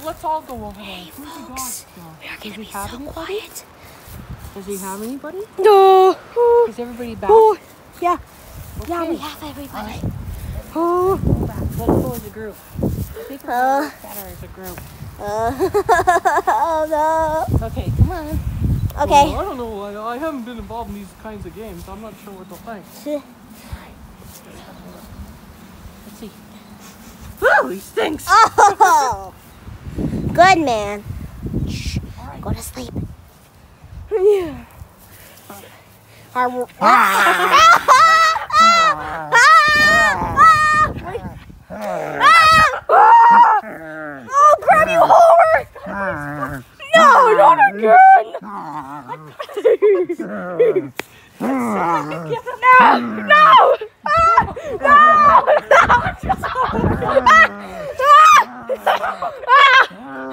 let's all go over there. Hey, folks, we are gonna be so anybody? quiet. Does he have anybody? No. Is everybody back? Oh, yeah. Okay. Yeah, we have everybody. Oh. Let's go as a group. I think we're better as a group. Oh no. Okay, come on. Okay. Well, I don't know. I haven't been involved in these kinds of games. I'm not sure what they'll think. Let's see. Oh, he stinks. Oh. Good man. Shh. Right. Go to sleep. Yeah. Oh, grab you hard! No, not again! No! No! No! No!